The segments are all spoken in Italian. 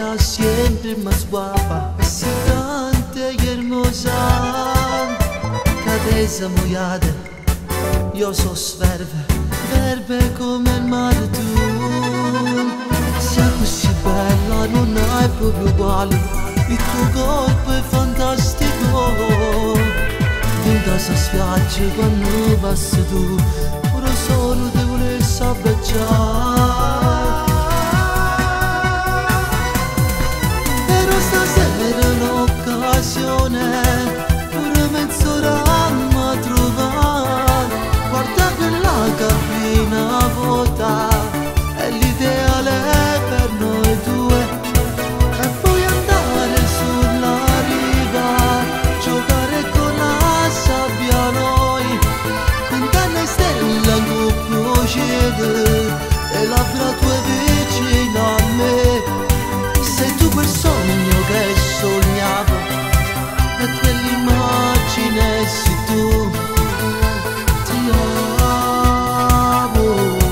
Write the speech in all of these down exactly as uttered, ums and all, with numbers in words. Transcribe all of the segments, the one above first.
está siempre más guapa, excitante y hermosa. Cadesa moiada, io so sverve, verbe come il mare tu. Sei così bella, non hai proprio uguali, il tuo corpo è fantastico. In casa schiacci quando passi tu, ora solo ti volessi abbracciare. Però stasera è un'occasione, pure mezz'ora mi trovare. Guarda quella cabina vuota, è l'ideale per noi due. E poi andare sulla riva, giocare con la sabbia noi, puntare stelle in doppio cielo, e labbra tue vicino a me. Sei tu quel sogno che sognavo, e quell'immagine sei tu. Ti amo.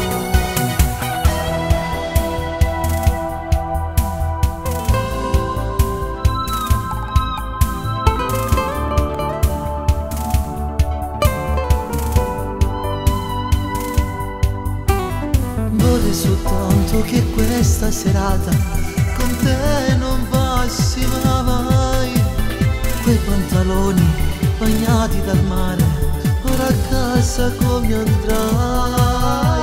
Vorrei soltanto che questa serata con te non passi mai. Quei pantaloni bagnati dal mare, ora a casa come andrai?